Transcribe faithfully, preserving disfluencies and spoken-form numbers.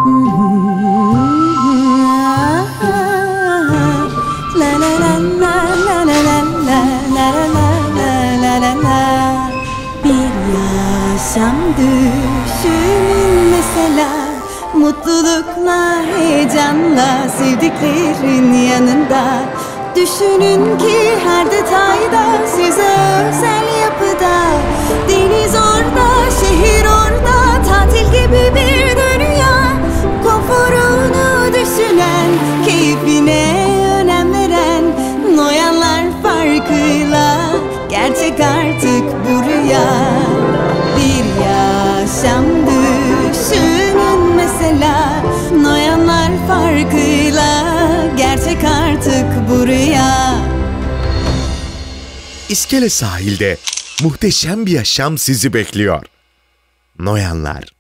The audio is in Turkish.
Düşün mesela, mutlulukla, heyecanla, sevdiklerin yanında. Düşünün ki her detayda, size özel yapıda. Deniz orada, şehir orada, tatil gibi bir dünya. Konforunu düşünen, keyfine önem veren, Noyanlar farkıyla, gerçek artık bu rüya. Bir yaşam düşünün mesela, Noyanlar farkıyla, gerçek artık bu rüya. İskele sahilde muhteşem bir yaşam sizi bekliyor. Noyanlar.